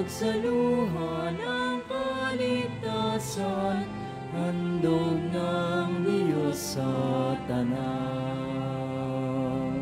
pagsaluhan ng kaligtasan, handog ng Diyos sa tanan.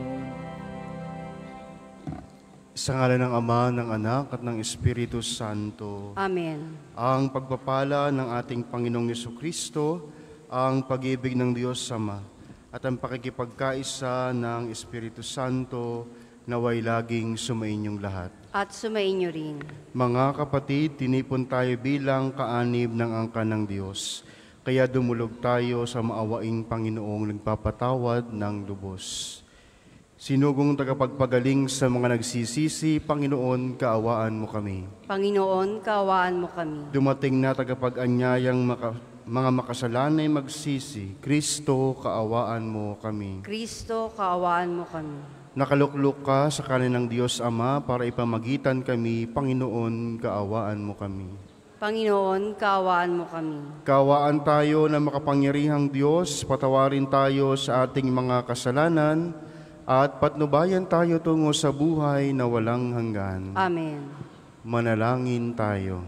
Sa ngalan ng Ama, ng Anak, at ng Espiritu Santo. Amen. Ang pagpapala ng ating Panginoong Jesucristo, ang pag-ibig ng Diyos Ama, at ang pakikipagkaisa ng Espiritu Santo, naway laging sumainyong lahat. At sumainyo rin. Mga kapatid, tinipon tayo bilang kaanib ng angkan ng Diyos. Kaya dumulog tayo sa maawaing Panginoong nagpapatawad ng lubos. Sinugong tagapagpagaling sa mga nagsisisi, Panginoon, kaawaan mo kami. Panginoon, kaawaan mo kami. Dumating na tagapag-anyayang mga makasalanay magsisi, Kristo, kaawaan mo kami. Kristo, kaawaan mo kami. Nakaluklok ka sa kanan ng Diyos Ama para ipamagitan kami, Panginoon, kaawaan mo kami. Panginoon, kaawaan mo kami. Kaawaan tayo na makapangyarihang Diyos, patawarin tayo sa ating mga kasalanan, at patnubayan tayo tungo sa buhay na walang hanggan. Amen. Manalangin tayo.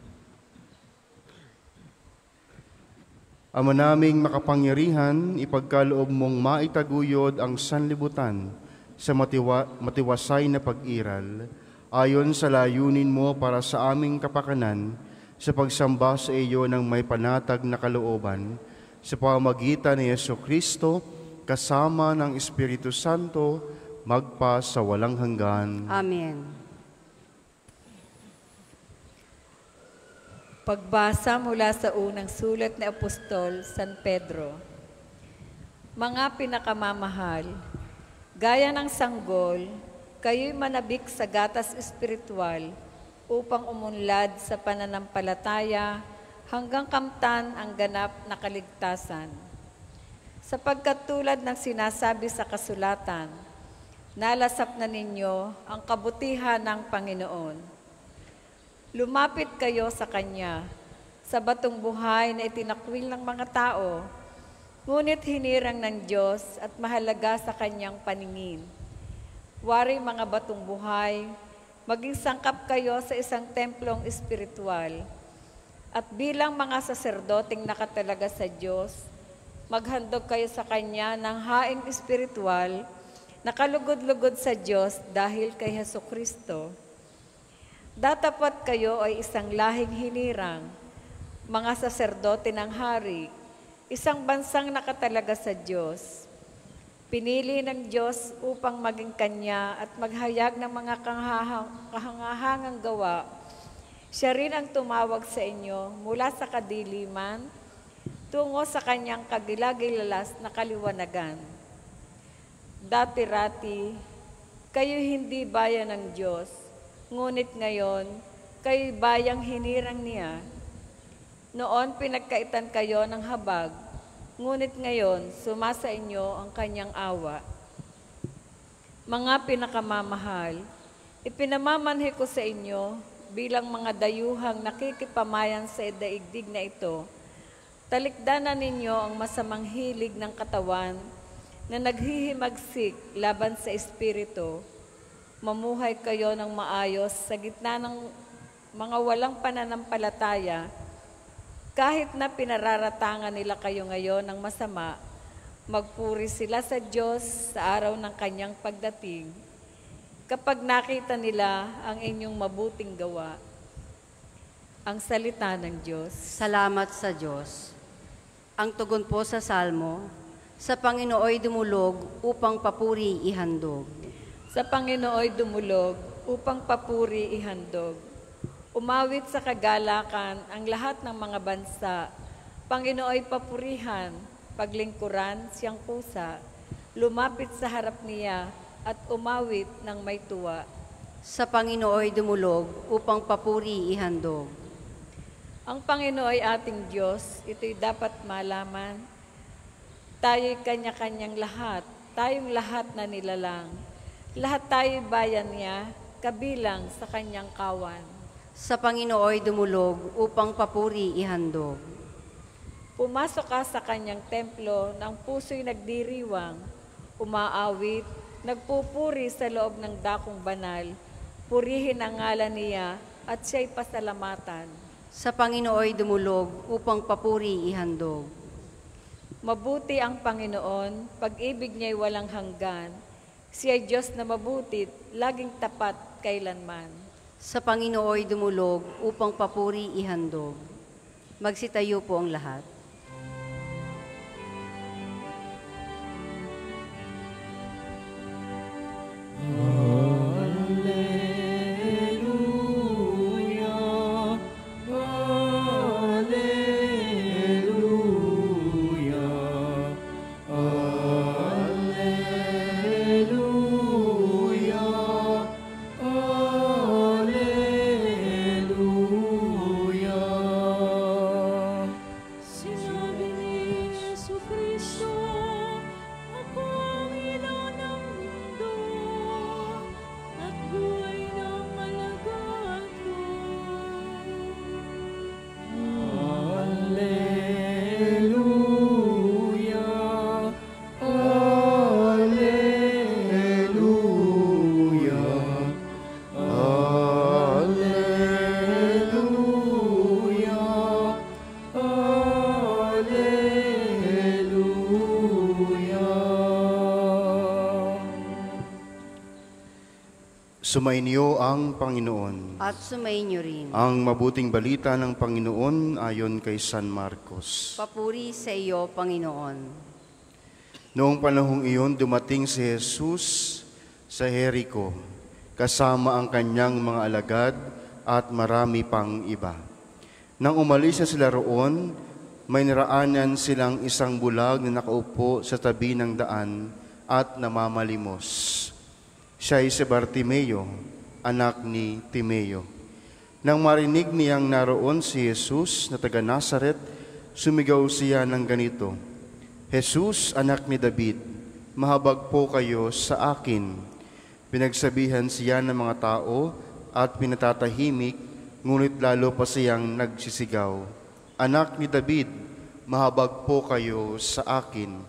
Ama naming makapangyarihan, ipagkaloob mong maitaguyod ang sanlibutan sa matiwasay na pag-iral, ayon sa layunin mo para sa aming kapakanan, sa pagsamba sa iyo ng may panatag na kalooban, sa pamamagitan ni Jesucristo, kasama ng Espiritu Santo, magpa sa walang hanggan. Amen. Pagbasa mula sa unang sulat ni Apostol San Pedro. Mga pinakamamahal, gaya ng sanggol, kayo'y manabik sa gatas espiritual upang umunlad sa pananampalataya hanggang kamtan ang ganap na kaligtasan. Sapagkat tulad ng sinasabi sa kasulatan, nalasap na ninyo ang kabutihan ng Panginoon. Lumapit kayo sa Kanya, sa batong buhay na itinakwil ng mga tao, ngunit hinirang ng Diyos at mahalaga sa Kanyang paningin. Wari mga batong buhay, maging sangkap kayo sa isang templong espiritual, at bilang mga saserdoting nakatalaga sa Diyos, maghandog kayo sa Kanya ng haing espiritual na kalugod-lugod sa Diyos dahil kay Jesucristo. Datapat kayo ay isang lahing hinirang, mga saserdote ng hari, isang bansang nakatalaga sa Diyos. Pinili ng Diyos upang maging Kanya at maghayag ng mga kahangahangang gawa. Siya rin ang tumawag sa inyo mula sa kadiliman tungo sa Kanyang kagilagilalas na kaliwanagan. Dati-rati, kayo hindi bayan ng Diyos, ngunit ngayon, kayo'y bayang hinirang niya. Noon, pinagkaitan kayo ng habag, ngunit ngayon, sumasa inyo ang Kanyang awa. Mga pinakamamahal, ipinamamanhi ko sa inyo bilang mga dayuhang nakikipamayan sa daigdig na ito. Talikdanan ninyo ang masamang hilig ng katawan na naghihimagsik laban sa espiritu. Mamuhay kayo ng maayos sa gitna ng mga walang pananampalataya. Kahit na pinararatangan nila kayo ngayon ng masama, magpuri sila sa Diyos sa araw ng Kanyang pagdating, kapag nakita nila ang inyong mabuting gawa. Ang salita ng Diyos. Salamat sa Diyos. Ang tugon po sa Salmo, sa Panginooy dumulog upang papuri ihandog. Sa Panginooy dumulog upang papuri ihandog. Umawit sa kagalakan ang lahat ng mga bansa. Panginooy papurihan, paglingkuran siyang pusa. Lumapit sa harap niya at umawit ng may tuwa. Sa Panginooy dumulog upang papuri ihandog. Ang Panginoon ay ating Diyos, ito'y dapat malaman. Tayo'y kanya-kanyang lahat, tayong lahat na nilalang. Lahat tayo'y bayan niya, kabilang sa Kanyang kawan. Sa Panginooy dumulog upang papuri ihandog. Pumasok ka sa Kanyang templo ng puso'y nagdiriwang, umaawit, nagpupuri sa loob ng dakong banal. Purihin ang ngalan niya at siya'y pasalamatan. Sa Panginooy dumulog upang papuri ihandog. Mabuti ang Panginoon, pag-ibig niya'y walang hanggan. Siya'y Diyos na mabuti, laging tapat kailanman. Sa Panginooy dumulog upang papuri ihandog. Magsitayo po ang lahat. Sumainyo ang Panginoon. At sumainyo rin. Ang mabuting balita ng Panginoon ayon kay San Marcos. Papuri sa iyo, Panginoon. Noong panahong iyon, dumating si Jesus sa Jericho, kasama ang kanyang mga alagad at marami pang iba. Nang umalis na sila roon, may naraanan silang isang bulag na nakaupo sa tabi ng daan at namamalimos. Siya'y si Bartimeo, anak ni Timeo. Nang marinig niyang naroon si Jesus na taga Nazaret, sumigaw siya ng ganito, Jesus, anak ni David, mahabag po kayo sa akin. Pinagsabihan siya ng mga tao at pinatatahimik, ngunit lalo pa siyang nagsisigaw, Anak ni David, mahabag po kayo sa akin.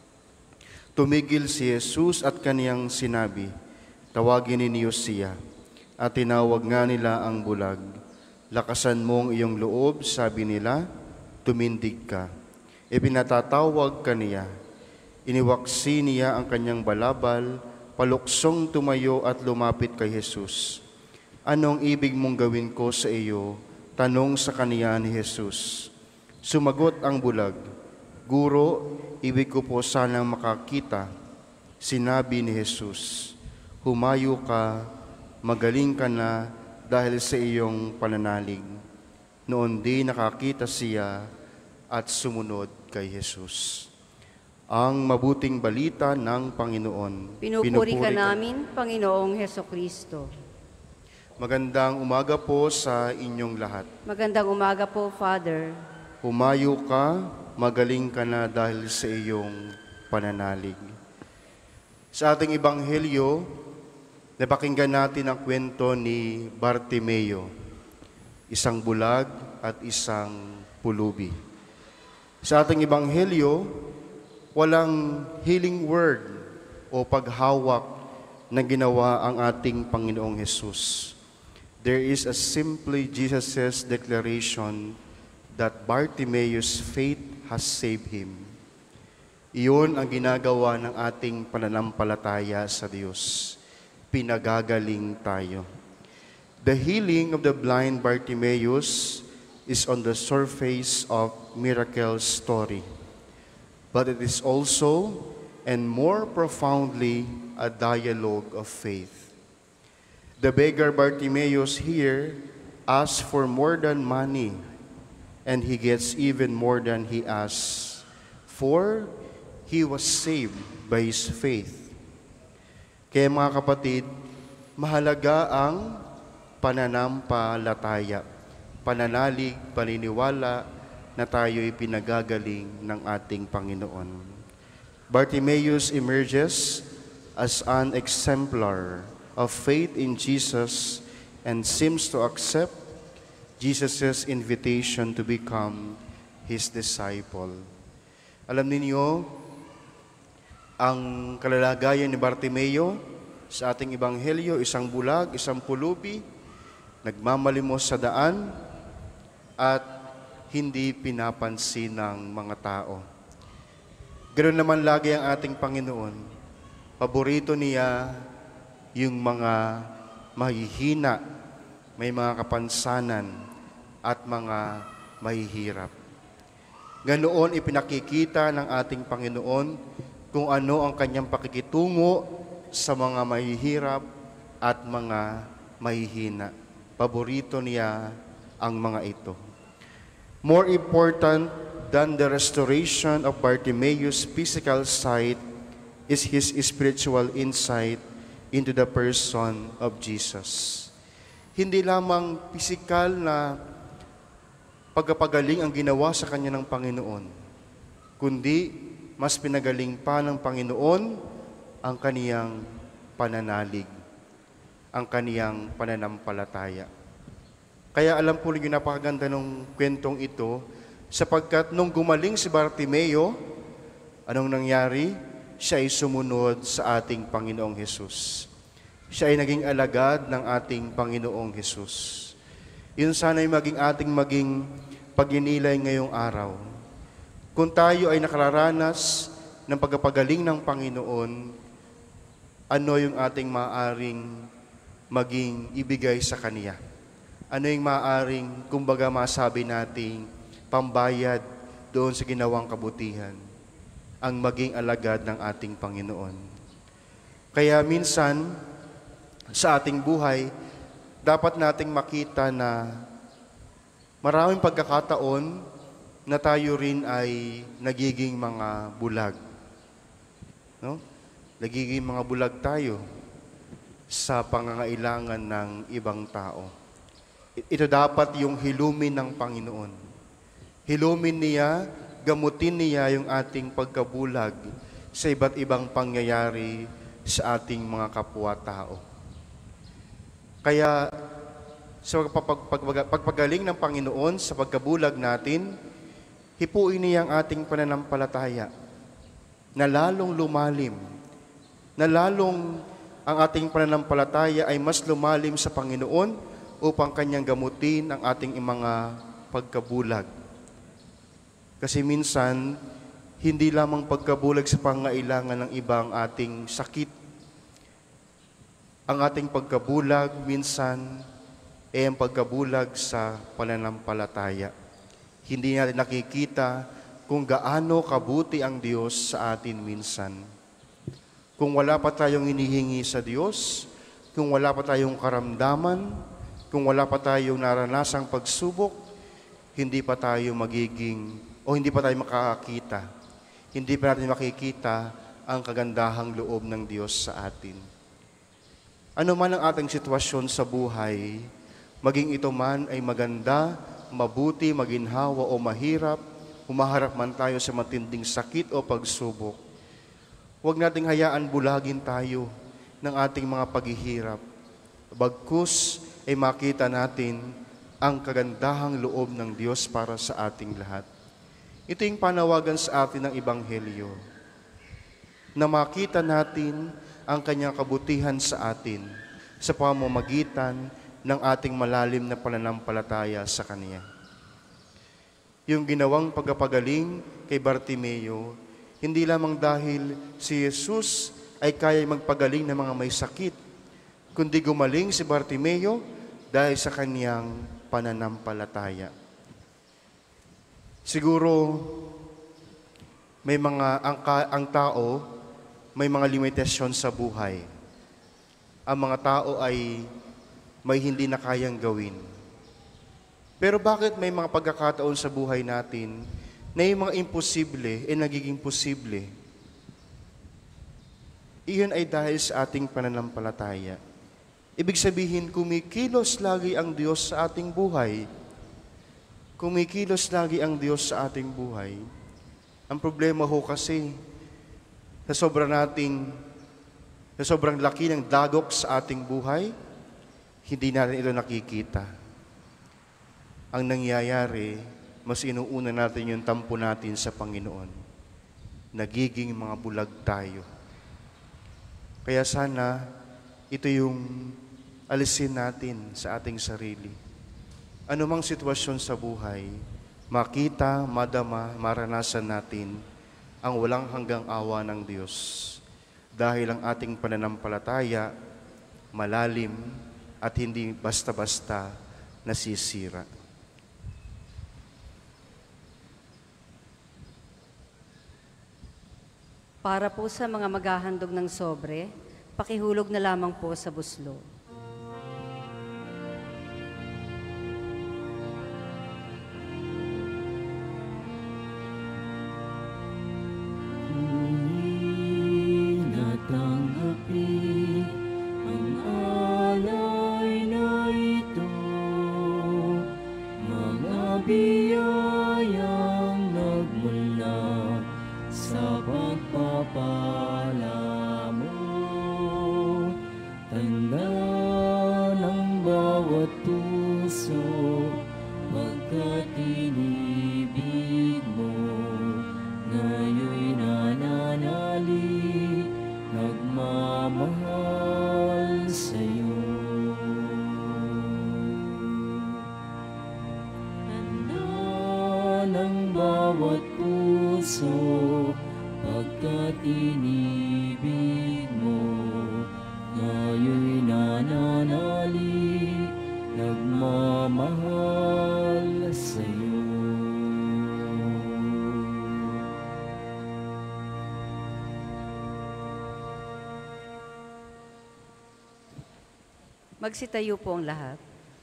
Tumigil si Jesus at kaniyang sinabi, Tawagin ninyo siya. At tinawag nga nila ang bulag. Lakasan mo ang iyong loob, sabi nila, tumindig ka. Ipinatatawag ka niya. Iniwaksi niya ang kanyang balabal, paluksong tumayo at lumapit kay Jesus. Anong ibig mong gawin ko sa iyo? Tanong sa kaniya ni Jesus. Sumagot ang bulag, Guro, ibig ko po sanang makakita. Sinabi ni Jesus, Humayo ka, magaling ka na dahil sa iyong pananalig. Noon di nakakita siya at sumunod kay Jesus. Ang mabuting balita ng Panginoon. Pinupuri ka namin, Panginoong Hesukristo. Magandang umaga po sa inyong lahat. Magandang umaga po, Father. Humayo ka, magaling ka na dahil sa iyong pananalig. Sa ating ebanghelyo, napakinggan natin ang kwento ni Bartimeo, isang bulag at isang pulubi. Sa ating ebanghelyo, walang healing word o paghawak na ginawa ang ating Panginoong Jesus. There is a simply Jesus' declaration that Bartimeo's faith has saved him. Iyon ang ginagawa ng ating pananampalataya sa Diyos. Pinagagaling tayo. The healing of the blind Bartimeus is on the surface of miracle story, but it is also and more profoundly a dialogue of faith. The beggar Bartimeus here asks for more than money, and he gets even more than he asks, for he was saved by his faith. Kaya mga kapatid, mahalaga ang pananampalataya, pananalig, paniniwala na tayo'y pinagagaling ng ating Panginoon. Bartimeus emerges as an exemplar of faith in Jesus and seems to accept Jesus' invitation to become his disciple. Alam ninyo, ang kalalagayan ni Bartimeo sa ating ebanghelyo, isang bulag, isang pulubi, nagmamalimos sa daan, at hindi pinapansin ng mga tao. Ganoon naman lagi ang ating Panginoon. Paborito niya yung mga mahihina, may mga kapansanan, at mga mahihirap. Ganoon ipinakikita ng ating Panginoon kung ano ang kanyang pakikitungo sa mga mahihirap at mga mahihina. Paborito niya ang mga ito. More important than the restoration of Bartimaeus' physical sight is his spiritual insight into the person of Jesus. Hindi lamang pisikal na pagpapagaling ang ginawa sa kanya ng Panginoon, kundi mas pinagaling pa ng Panginoon ang kaniyang pananalig, ang kaniyang pananampalataya. Kaya alam po ninyo, napakaganda ng kwentong ito, sapagkat nung gumaling si Bartimeo, anong nangyari? Siya ay sumunod sa ating Panginoong Hesus. Siya ay naging alagad ng ating Panginoong Hesus. Yun sana ay maging pagninilay ngayong araw. Kung tayo ay nakararanas ng pagpapagaling ng Panginoon, ano yung ating maaaring maging ibigay sa Kanya? Ano yung maaaring, kumbaga masabi nating, pambayad doon sa ginawang kabutihan, ang maging alagad ng ating Panginoon. Kaya minsan, sa ating buhay, dapat nating makita na maraming pagkakataon na tayo rin ay nagiging mga bulag. No? Nagiging mga bulag tayo sa pangangailangan ng ibang tao. Ito dapat yung hilumin ng Panginoon. Hilumin niya, gamutin niya yung ating pagkabulag sa iba't ibang pangyayari sa ating mga kapwa-tao. Kaya sa pagpagaling ng Panginoon sa pagkabulag natin, hipuin niya ang ating pananampalataya na lalong lumalim, na lalong ang ating pananampalataya ay mas lumalim sa Panginoon upang Kanyang gamutin ang ating mga pagkabulag. Kasi minsan, hindi lamang pagkabulag sa pangailangan ng ibang ating sakit. Ang ating pagkabulag minsan ay ang pagkabulag sa pananampalataya. Hindi natin nakikita kung gaano kabuti ang Diyos sa atin minsan. Kung wala pa tayong hinihingi sa Diyos, kung wala pa tayong karamdaman, kung wala pa tayong naranasang pagsubok, hindi pa tayo hindi pa tayo makakakita. Hindi pa natin makikita ang kagandahang loob ng Diyos sa atin. Ano man ang ating sitwasyon sa buhay, maging ito man ay maganda, mabuti, maginhawa o mahirap, humaharap man tayo sa matinding sakit o pagsubok, huwag nating hayaan bulagin tayo ng ating mga paghihirap. Bagkus ay makita natin ang kagandahang loob ng Diyos para sa ating lahat. Ito yung panawagan sa atin ng Ebanghelyo, na makita natin ang Kanyang kabutihan sa atin sa pamamagitan ng ating malalim na pananampalataya sa Kanya. Yung ginawang pagpapagaling kay Bartimeo, hindi lamang dahil si Jesus ay kaya magpagaling ng mga may sakit, kundi gumaling si Bartimeo dahil sa Kanyang pananampalataya. Siguro, may ang tao, may mga limitasyon sa buhay. Ang mga tao ay may hindi na kayang gawin. Pero bakit may mga pagkakataon sa buhay natin na yung mga imposible ay nagiging posible? Iyon ay dahil sa ating pananampalataya. Ibig sabihin, kumikilos lagi ang Diyos sa ating buhay. Kumikilos lagi ang Diyos sa ating buhay. Ang problema ho kasi, sa sobrang laki ng dagok sa ating buhay, hindi natin ito nakikita. Ang nangyayari, mas inuuna natin yung tampo natin sa Panginoon. Nagiging mga bulag tayo. Kaya sana, ito yung alisin natin sa ating sarili. Anumang sitwasyon sa buhay, makita, madama, maranasan natin ang walang hanggang awa ng Diyos. Dahil ang ating pananampalataya malalim at hindi basta-basta nasisira. Para po sa mga maghahandog ng sobre, pakihulog na lamang po sa buslo. Natanggapin ang alay na ito, mga biyayang nagmula sa pagpapala mo. Tanda ng bawat puso, pagkat inibig mo, ngayon'y nananalig, nagmamahal sa'yo. Tanda ng bawat puso, pagkat inibig mo, ngayon'y nananalig, nagmamahal sa'yo. Magsitayo po ang lahat.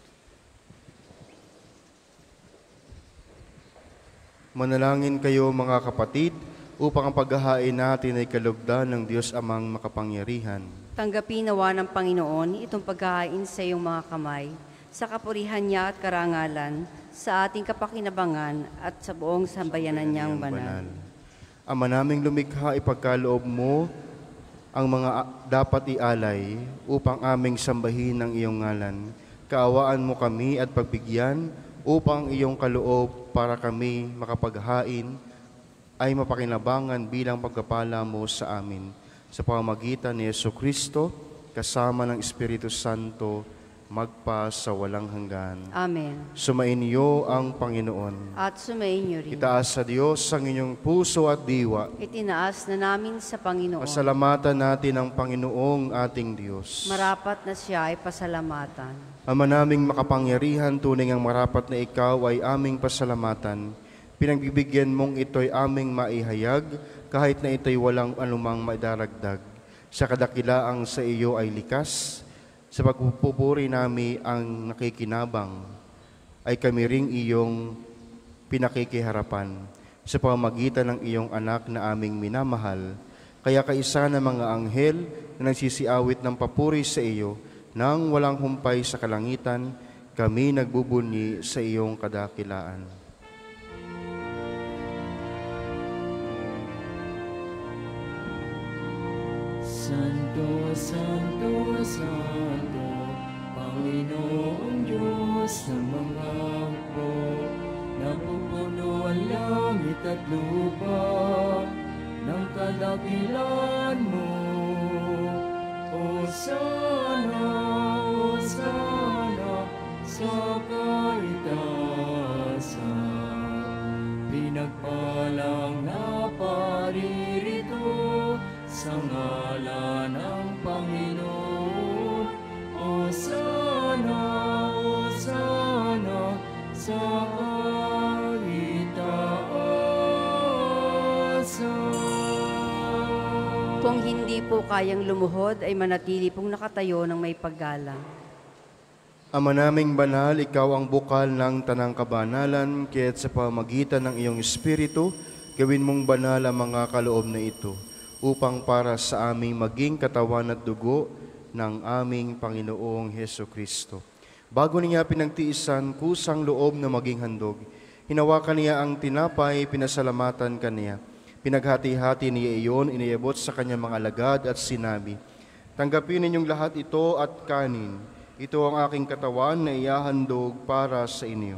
Manalangin kayo mga kapatid, upang ang paghahain natin ay kalugdan ng Diyos Amang makapangyarihan. Tanggapin nawa ng Panginoon itong paghahain sa iyong mga kamay, sa kapurihan niya at karangalan, sa ating kapakinabangan at sa buong sambayanan niyang banal. Ama naming lumikha, ipagkaloob mo ang mga dapat ialay upang aming sambahin ang iyong ngalan. Kaawaan mo kami at pagbigyan upang iyong kaloob para kami makapaghain ay mapakinabangan bilang pagkapala mo sa amin. Sa pamamagitan ni Jesucristo, kasama ng Espiritu Santo, magpa sa walang hanggan. Amen. Sumainyo ang Panginoon. At sumainyo rin. Itaas sa Diyos ang inyong puso at diwa. Itinaas na namin sa Panginoon. Pasalamatan natin ang Panginoong ating Diyos. Marapat na siya ay pasalamatan. Ama naming makapangyarihan, tunay ang marapat na ikaw ay aming pasalamatan. Pinagbibigyan mong ito'y aming maihayag, kahit na ito'y walang anumang maidaragdag. Sa kadakilaang sa iyo ay likas, sa pagpupuri nami ang nakikinabang, ay kami ring iyong pinakikiharapan sa pamamagitan ng iyong anak na aming minamahal. Kaya kaisa ng mga anghel na nagsisiawit ng papuri sa iyo, nang walang humpay sa kalangitan, kami nagbubunyi sa iyong kadakilaan. Santo, Santo, Santo, Panginoong Diyos ng mga hukbo, napupuno ang langit at lupa ng kadakilan mo. Hosana, Hosana, sa kaitaasan, pinagpalang na paririto sa ngalan ng Panginoon. Hosana, Hosana, sa kaitaasan. Kung hindi po kayang lumuhod, ay manatili pong nakatayo ng may paggalang. Ama naming banal, ikaw ang bukal ng tanang kabanalan, kaya't sa pamagitan ng iyong Espiritu, gawin mong banal ang mga kaloob na ito, upang para sa aming maging katawan at dugo ng aming Panginoong Hesukristo. Bago niya pinagtiisan, kusang loob na maging handog, hinawakan niya ang tinapay, pinasalamatan kaniya. Pinaghati-hati niya iyon, iniabot sa kanyang mga alagad at sinabi, "Tanggapin ninyong lahat ito at kanin. Ito ang aking katawan na ihahandog para sa inyo."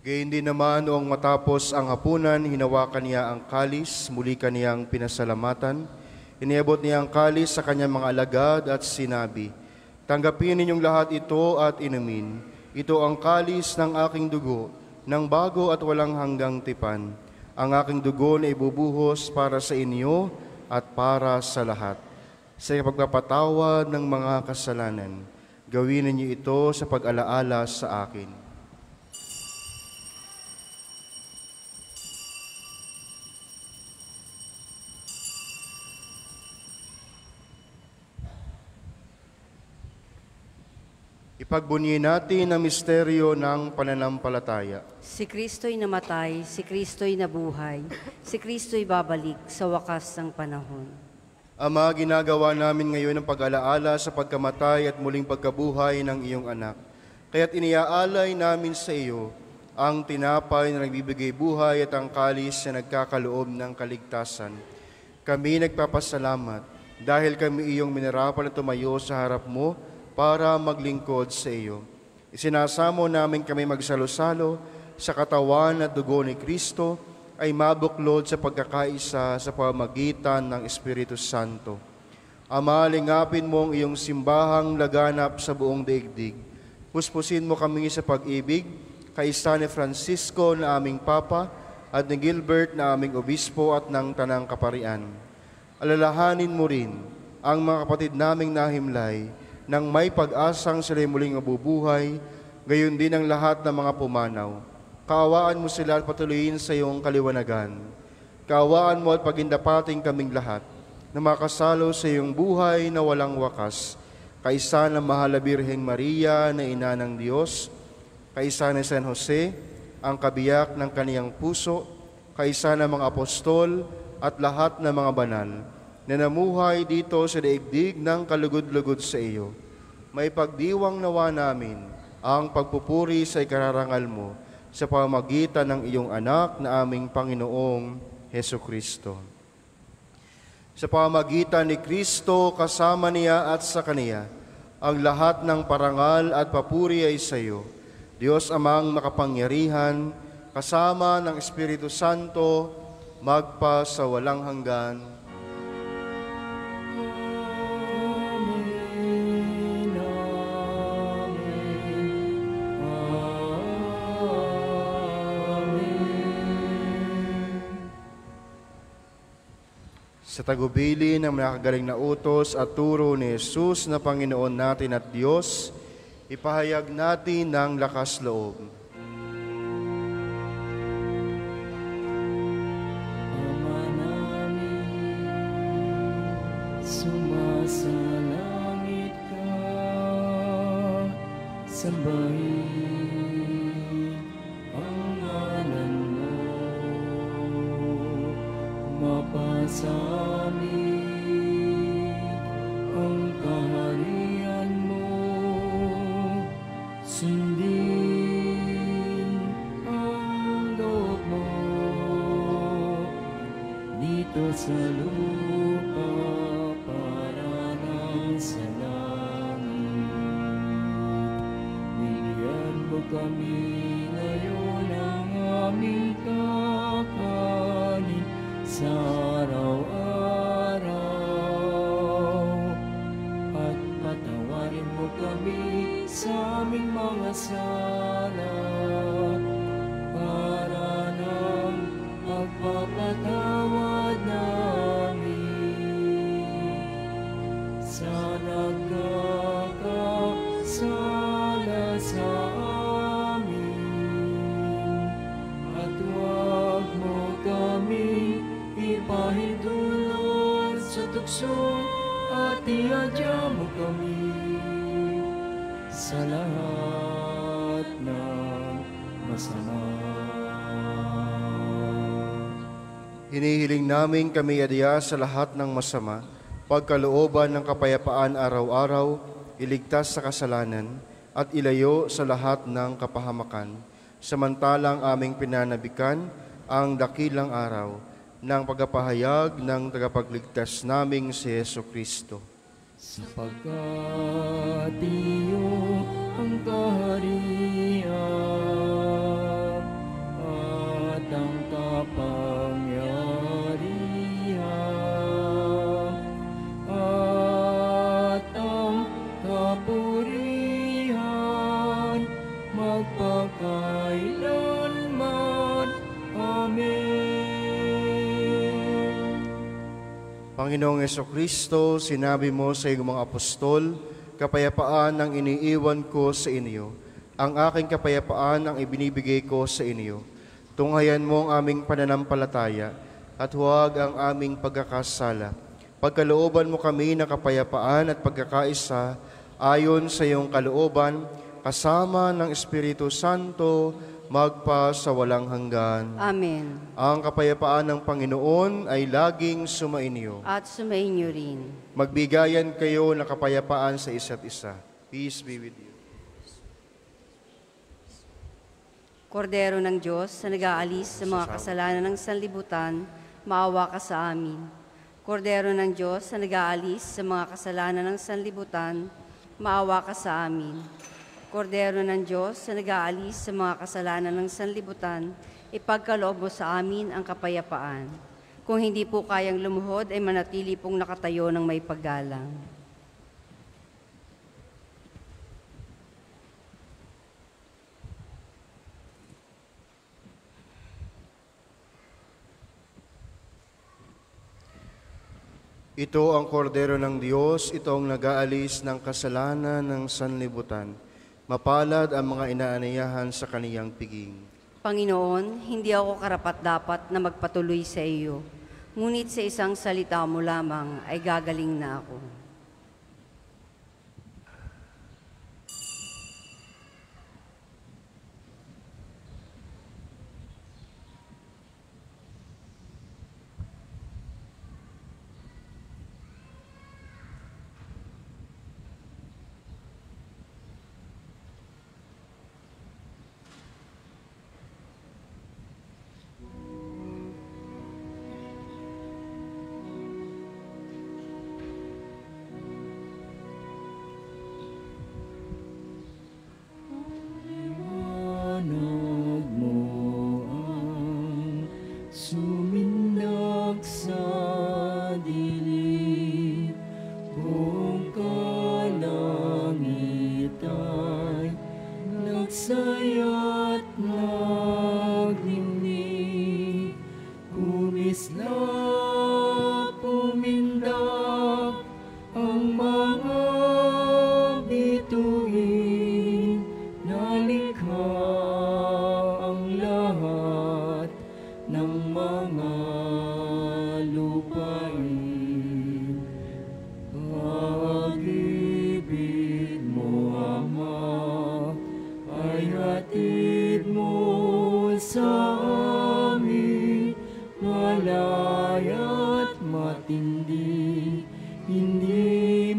Gayun din naman noong matapos ang hapunan, hinawakan niya ang kalis, muli kaniyang pinasalamatan. Iniabot niya ang kalis sa kanyang mga alagad at sinabi, "Tanggapin ninyong lahat ito at inumin. Ito ang kalis ng aking dugo, ng bago at walang hanggang tipan. Ang aking dugo na ibubuhos para sa inyo at para sa lahat. Sa pagpapatawad ng mga kasalanan, gawin ninyo ito sa pag-alaala sa akin." Ipagbunyi natin ang misteryo ng pananampalataya. Si Kristo'y namatay, si Kristo'y nabuhay, si Kristo'y babalik sa wakas ng panahon. Ama, ginagawa namin ngayon ang pag-alaala sa pagkamatay at muling pagkabuhay ng iyong anak. Kaya't iniaalay namin sa iyo ang tinapay na nagbibigay buhay at ang kalis na nagkakaloob ng kaligtasan. Kami nagpapasalamat dahil kami iyong minarapan na tumayo sa harap mo para maglingkod sa iyo. Isinasamo namin kami magsalo-salo sa katawan at dugo ni Kristo ay mabuklod sa pagkakaisa sa pamagitan ng Espiritu Santo. Ama, lingapin mo ang iyong simbahang laganap sa buong daigdig. Puspusin mo kami sa pag-ibig, kaisa ni Francisco na aming Papa at ni Gilbert na aming Obispo at ng Tanang Kaparian. Alalahanin mo rin ang mga kapatid naming nahimlay nang may pag-asang sila'y muling mabubuhay, gayon din ang lahat ng mga pumanaw. Kaawaan mo sila at patuloyin sa iyong kaliwanagan. Kaawaan mo at pagindapating kaming lahat na makasalo sa iyong buhay na walang wakas, kaisa ng Mahal na Birheng Maria na Ina ng Diyos, kaisa ni San Jose, ang kabiyak ng kaniyang puso, kaisa ng mga apostol at lahat ng mga banal, na namuhay dito sa daigdig ng kalugod-lugod sa iyo. May pagdiwang nawa namin ang pagpupuri sa ikararangal mo sa pamamagitan ng iyong anak na aming Panginoong Heso Kristo. Sa pamamagitan ni Kristo, kasama niya at sa Kaniya, ang lahat ng parangal at papuri ay sa iyo, Diyos Amang makapangyarihan, kasama ng Espiritu Santo, magpa sa walang hanggan. Sa tagubili ng nakagaling na utos at turo ni Jesus na Panginoon natin at Diyos, ipahayag natin ng lakas loob. Ama namin, sumasalangit ka, sambahin ang ngalan mo, mapasa ang kaharian mo, sundin ang loob mo, dito sa lupa para ng sa langit. Bigyan mo kami ngayon ang aming kakanin sa araw-araw, at patawarin mo kami sa aming mga sala, para ng pagpapatawad namin sa nagkakasala sa amin, at huwag mo kami ipahintulot sa tukso, at iadya mo kami sa lahat ng masama. Hinihiling namin kami adya sa lahat ng masama, pagkalooban ng kapayapaan araw-araw, iligtas sa kasalanan, at ilayo sa lahat ng kapahamakan, samantalang aming pinanabikan ang dakilang araw ng pagpapahayag ng tagapagligtas naming si Heso Kristo. Sapagkat iyo ang kaharian Panginoong Kristo, sinabi mo sa iyong mga apostol, kapayapaan ang iniiwan ko sa inyo. Ang aking kapayapaan ang ibinibigay ko sa inyo. Tunghayan mo ang aming pananampalataya at huwag ang aming pagkakasala. Pagkalooban mo kami ng kapayapaan at pagkakaisa ayon sa iyong kalooban, kasama ng Espiritu Santo, magpa sa walang hanggan. Amen. Ang kapayapaan ng Panginoon ay laging sumainyo. At sumainyo rin. Magbigayan kayo ng kapayapaan sa isa't isa. Peace be with you. Kordero ng Diyos na nag-aalis sa mga kasalanan ng sanlibutan, maawa ka sa amin. Kordero ng Diyos na nag-aalis sa mga kasalanan ng sanlibutan, maawa ka sa amin. Kordero ng Diyos na nag-aalis sa mga kasalanan ng sanlibutan, ipagkaloob mo sa amin ang kapayapaan. Kung hindi po kayang lumuhod, ay manatili pong nakatayo ng may paggalang. Ito ang kordero ng Diyos, ito ang nag-aalis ng kasalanan ng sanlibutan. Mapalad ang mga inaaniyahan sa kaniyang piging. Panginoon, hindi ako karapat-dapat na magpatuloy sa iyo, ngunit sa isang salita mo lamang ay gagaling na ako. Liwanag mo ang sumindak sa dilim, buong kalangit ay nagsaya't nagdimdim, kumislap, pumindak ang mga bituin, nalikha ang lahat ng mga lupain. Pag-ibig mo, Ama, ay hatid mo sa amin, malaya't matindi, hindi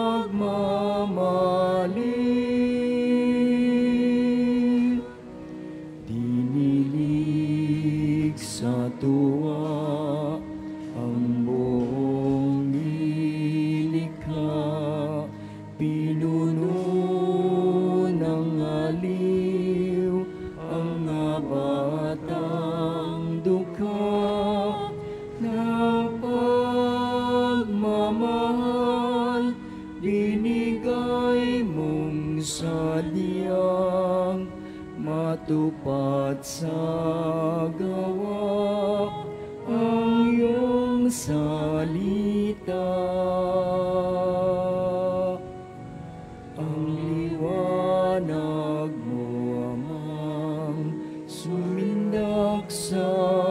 magmamali. Dinilig sa tuwa ang buong nilikha, pinuno ng aliw ang nabatang dukha ng pagmamahal, binigay mong sadyang matupad sa gawa ang iyong salita. Ang liwanag mo, Amang, sumindak sa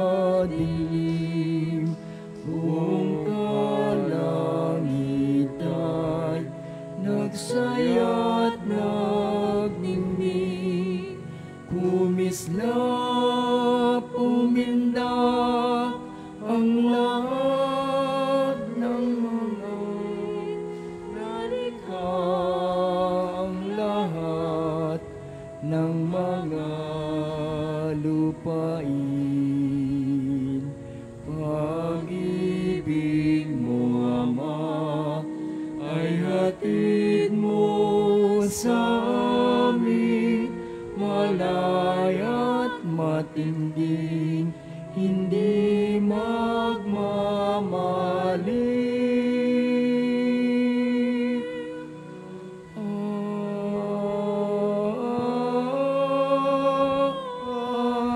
dilim, buong kalangit ay nagsaya't nagdimdim, kumislap, pumindak ang lahat ng mga nalikha, ang lahat ng mga lupain. Pag-ibig mo, Ama, ay hatid mo sa amin, malaya't matinding, hindi magmamali.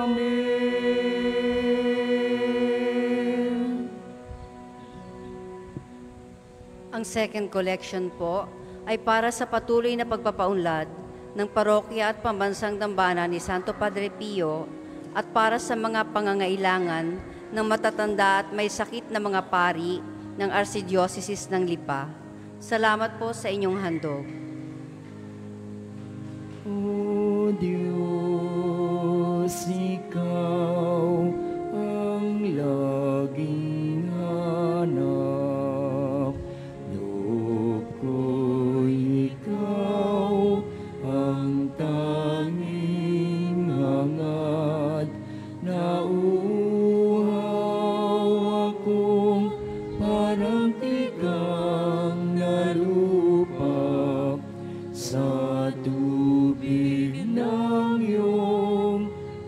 Amen. Ang second collection po ay para sa patuloy na pagpapaunlad ng parokya at pambansang dambana ni Santo Padre Pio at para sa mga pangangailangan ng matatanda at may sakit na mga pari ng Archdiocese ng Lipa. Salamat po sa inyong handog. O Diyos, ikaw ang laging hanap. Loob ko'y ikaw ang tanging hangad. Nauuhaw akong parang tigang na lupa sa tubig ng iyong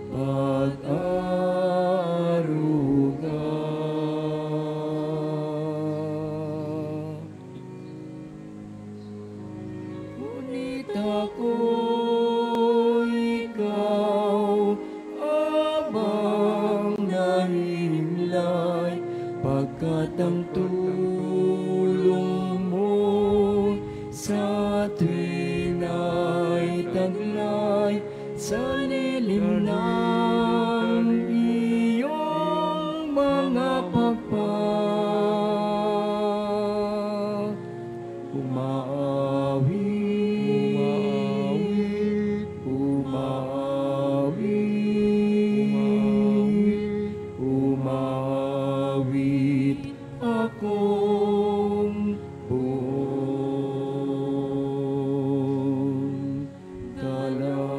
pag-aruga. Ngunit ako, ikaw, abang nahimlay, pagkat ang tulong mo sa tuwing ay taglay sa lilim ng iyong mga pagpag. Umaawit, umaawit, umaawit akong buong galang.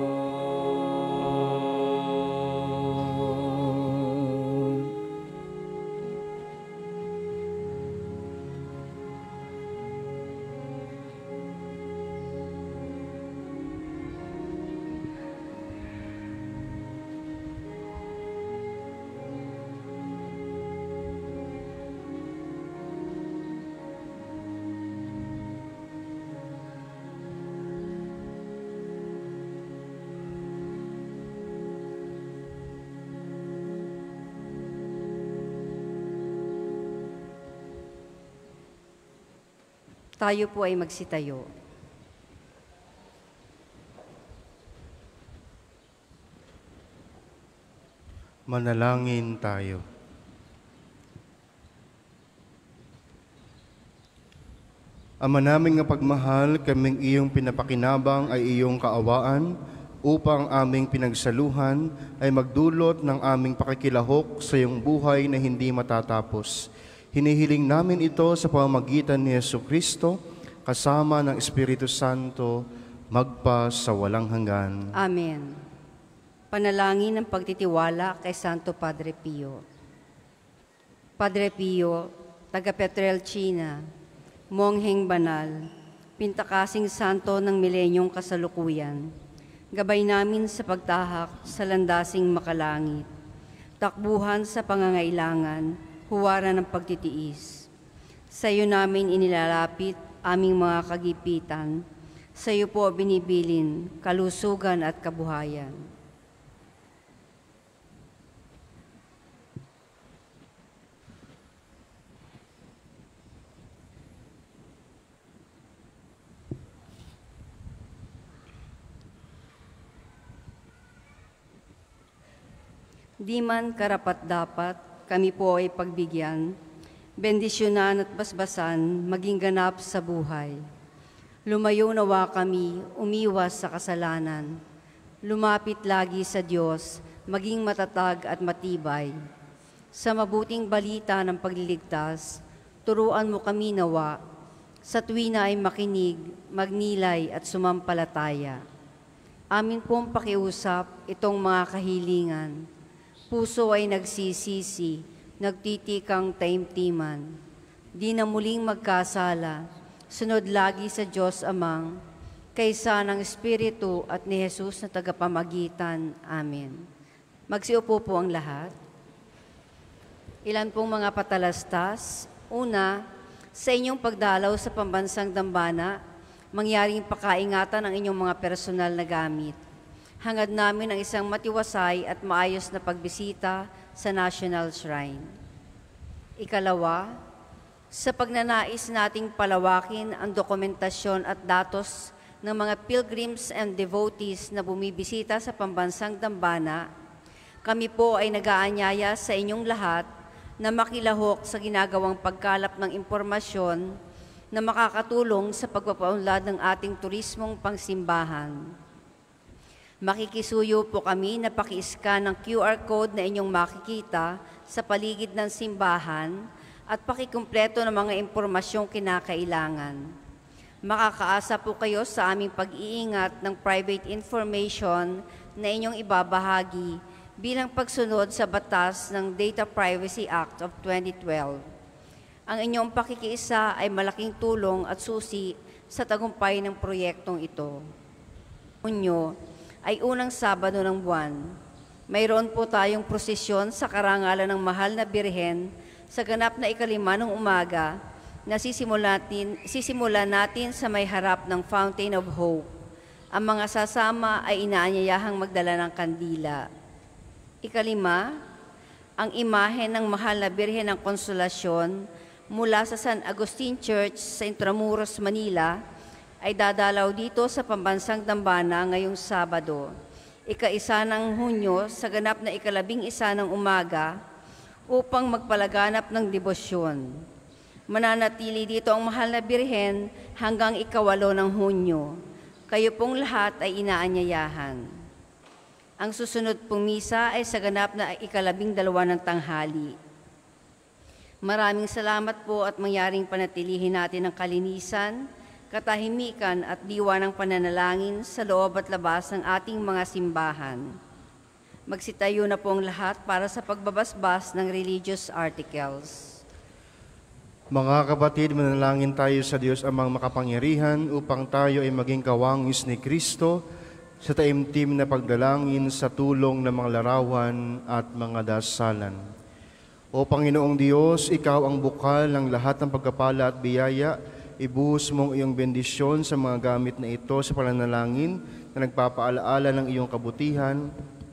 Tayo po ay magsitayo. Manalangin tayo. Ama naming nga pagmahal, kaming iyong pinapakinabang ay iyong kaawaan upang aming pinagsaluhan ay magdulot ng aming pakikilahok sa iyong buhay na hindi matatapos. Hinihiling namin ito sa pamamagitan ni Jesucristo kasama ng Espiritu Santo magpa sa walang hanggan. Amen. Panalangin ng pagtitiwala kay Santo Padre Pio. Padre Pio, taga Pietrelcina, mongheng banal, pintakasing santo ng milenyong kasalukuyan, gabay namin sa pagtahak sa landasing makalangit, takbuhan sa pangangailangan, huwaran ng pagtitiis. Sa iyo namin inilalapit aming mga kagipitan, sa iyo po binibilin kalusugan at kabuhayan. Di man karapat-dapat, kami po ay pagbigyan, bendisyonan at basbasan, maging ganap sa buhay. Lumayo nawa kami, umiwas sa kasalanan. Lumapit lagi sa Diyos, maging matatag at matibay. Sa mabuting balita ng pagliligtas, turuan mo kami nawa, sa tuwina ay makinig, magnilay at sumampalataya. Amin pong pakiusap itong mga kahilingan. Puso ay nagsisisi, nagtitikang taimtiman. Di na muling magkasala, sunod lagi sa Diyos Amang, kaysa ng Espiritu at ni Jesus na tagapamagitan. Amen. Magsiupo po ang lahat. Ilan pong mga patalastas. Una, sa inyong pagdalaw sa pambansang dambana, mangyaring pakaingatan ang inyong mga personal na gamit. Hangad namin ang isang matiwasay at maayos na pagbisita sa National Shrine. Ikalawa, Sa pagnanais nating palawakin ang dokumentasyon at datos ng mga pilgrims and devotees na bumibisita sa pambansang dambana, kami po ay nag-aanyaya sa inyong lahat na makilahok sa ginagawang pagkalap ng impormasyon na makakatulong sa pagpapaunlad ng ating turismong pangsimbahan. Makikisuyo po kami na paki-scan ng QR code na inyong makikita sa paligid ng simbahan at pakikumpleto ng mga impormasyong kinakailangan. Makakaasa po kayo sa aming pag-iingat ng private information na inyong ibabahagi bilang pagsunod sa batas ng Data Privacy Act of 2012. Ang inyong pakikiisa ay malaking tulong at susi sa tagumpay ng proyektong ito. Hunyo ay unang Sabado ng buwan. Mayroon po tayong prosesyon sa karangalan ng Mahal na Birhen sa ganap na 5 ng umaga na sisimulan natin sa may harap ng Fountain of Hope. Ang mga sasama ay inaanyayahang magdala ng kandila. 5, ang imahe ng Mahal na Birhen ng Konsolasyon mula sa San Agustin Church sa Intramuros, Manila ay dadalaw dito sa pambansang dambana ngayong Sabado, 1 ng Hunyo sa ganap na 11 ng umaga upang magpalaganap ng debosyon. Mananatili dito ang Mahal na Birhen hanggang 8 ng Hunyo. Kayo pong lahat ay inaanyayahan. Ang susunod pong misa ay sa ganap na 12 ng tanghali. Maraming salamat po at mangyaring panatilihin natin ang kalinisan, katahimikan at diwa ng pananalangin sa loob at labas ng ating mga simbahan. Magsitayo na po ang lahat para sa pagbabasbas ng religious articles. Mga kapatid, manalangin tayo sa Diyos amang makapangyarihan upang tayo ay maging kawangis ni Kristo sa taimtim na pagdalangin sa tulong ng mga larawan at mga dasalan. O Panginoong Diyos, Ikaw ang bukal ng lahat ng pagkapala at biyaya. Ibuhos mong iyong bendisyon sa mga gamit na ito sa pananalangin na nagpapaalaala ng iyong kabutihan,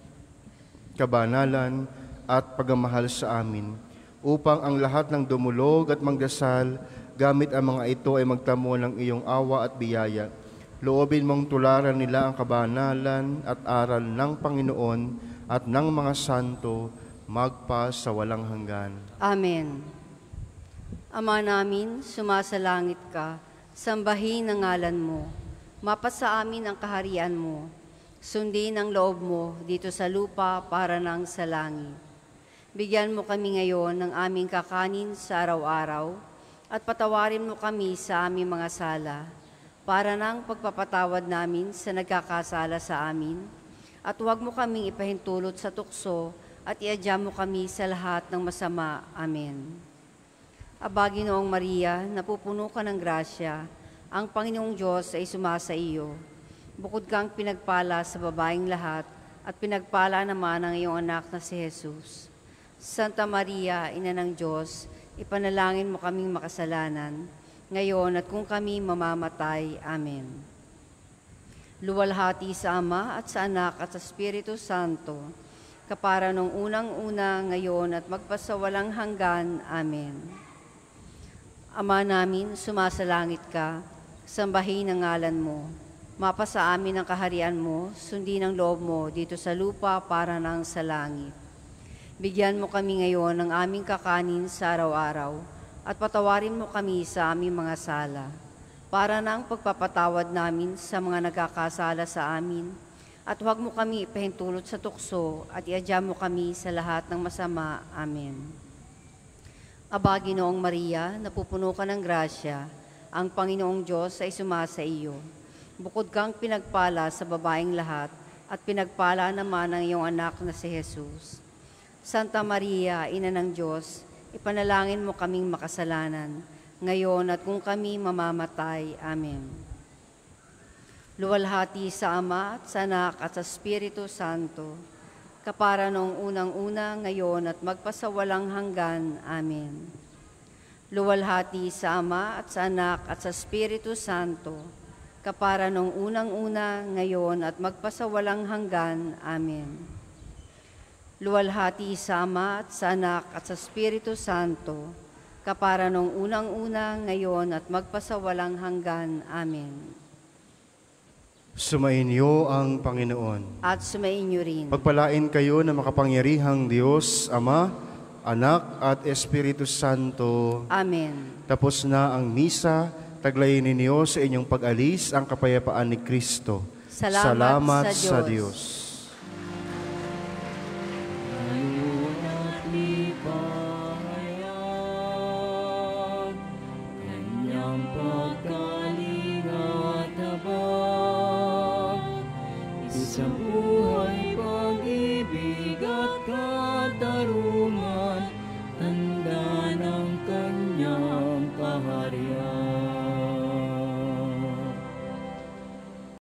kabanalan at pagmamahal sa amin, upang ang lahat ng dumulog at magdasal gamit ang mga ito ay magtamo ng iyong awa at biyaya. Loobin mong tularan nila ang kabanalan at aral ng Panginoon at ng mga santo magpa sa walang hanggan. Amen. Ama namin, sumasalangit ka, sambahin ang ngalan mo, mapasa amin ang kaharian mo, sundin ang loob mo dito sa lupa para nang sa langit. Bigyan mo kami ngayon ng aming kakanin sa araw-araw at patawarin mo kami sa aming mga sala para nang pagpapatawad namin sa nagkakasala sa amin at huwag mo kaming ipahintulot sa tukso at iadya mo kami sa lahat ng masama. Amen. Aba, Ginoong Maria, napupuno ka ng grasya, ang Panginoong Diyos ay sumasa iyo. Bukod kang pinagpala sa babaeng lahat at pinagpala naman ang iyong anak na si Jesus. Santa Maria, Ina ng Diyos, ipanalangin mo kaming makasalanan, ngayon at kung kami mamamatay. Amen. Luwalhati sa Ama at sa Anak at sa Espiritu Santo, kapara nung unang-una, ngayon at magpasawalang hanggan. Amen. Ama namin, sumasalangit ka, sambahin ang ngalan mo, mapasa amin ang kaharian mo, sundin ang loob mo dito sa lupa para nang sa langit. Bigyan mo kami ngayon ng aming kakanin sa araw-araw at patawarin mo kami sa aming mga sala para nang pagpapatawad namin sa mga nagkakasala sa amin at huwag mo kami ipahintulot sa tukso at iadya mo kami sa lahat ng masama. Amen. Aba, Ginoong Maria, napupuno ka ng grasya, ang Panginoong Diyos ay sumasa iyo. Bukod kang pinagpala sa babaeng lahat at pinagpala naman ang iyong anak na si Jesus. Santa Maria, Ina ng Diyos, ipanalangin mo kaming makasalanan, ngayon at kung kami mamamatay. Amen. Luwalhati sa Ama at sa Anak at sa Espiritu Santo, kapara noong unang-una, ngayon at magpasawalang hanggan. Amen. Luwalhati sa Ama at sa Anak at sa Espiritu Santo, kapara noong unang-una, ngayon at magpasawalang hanggan. Amen. Luwalhati sa Ama at sa Anak at sa Espiritu Santo, kapara nung unang-una, ngayon at magpasawalang hanggan. Amen. Sumainyo ang Panginoon. At sumainyo rin. Pagpalain kayo ng makapangyarihang Diyos, Ama, Anak at Espiritu Santo. Amen. Tapos na ang misa, taglayin ninyo sa inyong pag-alis ang kapayapaan ni Kristo. Salamat sa Diyos. Diyos. Ngayon at lipahayag, kanyang pagkalinga at habag, isang